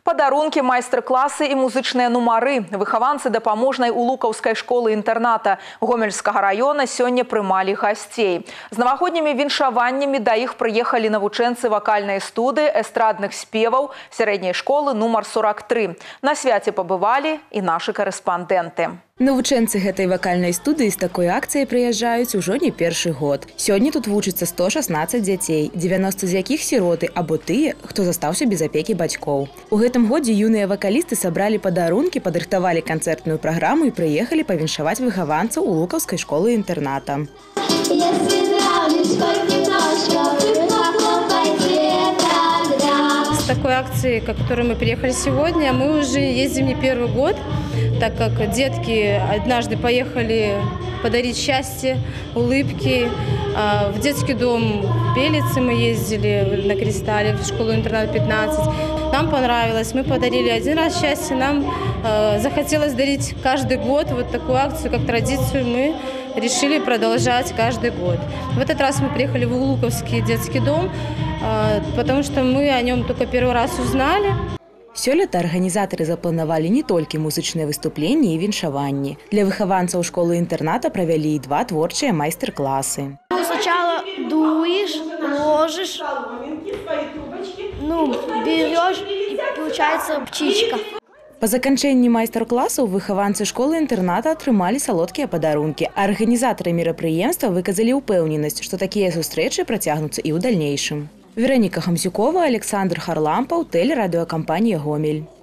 Падарункі, майстар-классы и музычныя нумары. Выхаванцы дапаможнай улукаўскай школы-інтэрната Гомельскага района сёння прымалі гасцей. З навагоднімі віншаваннямі да іх прыехалі навучэнцы вакальнай студыі эстрадных спеваў сярэдняй школы нумар 43. На свяце пабывалі і нашы карэспандэнты. Навучэнцы гэтай вакальнай студыі з такой акцыяй прыязджаюць ужо не першы год. Сёння тут вучыцца 116 дзяцей, 90 з якіх сіроты або тыя, хто застаўся без апекі бацькоў. У гэтым годзе юныя вакалісты сабралі падарункі, падрыхтавалі канцэртную праграму і прыехалі павіншаваць выхаванцаў у лукаўскай школы-інтэрната. С такой акцией, к которой мы приехали сегодня, мы уже ездим не первый год, так как детки однажды поехали подарить счастье, улыбки. В детский дом в Белице мы ездили, на Кристалле, в школу-интернат 15. Нам понравилось, мы подарили один раз счастье, нам захотелось дарить каждый год вот такую акцию, как традицию мы решили продолжать каждый год. В этот раз мы приехали в Луковский детский дом, потому что мы о нем только первый раз узнали. Сёлета арганізатары запланавалі не толькі музычныя выступленні і віншаванні. Для выхаванцаў школы-інтэрната правялі і два творчыя майстар-класы. Сначала дуешь, ложишь, берешь и получается птичка. Па заканчэнні майстар-класаў выхаванцы школы-інтэрната атрымалі салодкія падарункі. Арганізатары мерапрыемства выказалі ўпэўненасць, што такія сустрэчы працягнуцца і ў дальнейшым. Вероніка Хамзюкова, Александр Харлампаў, телерадиокомпания «Гомель».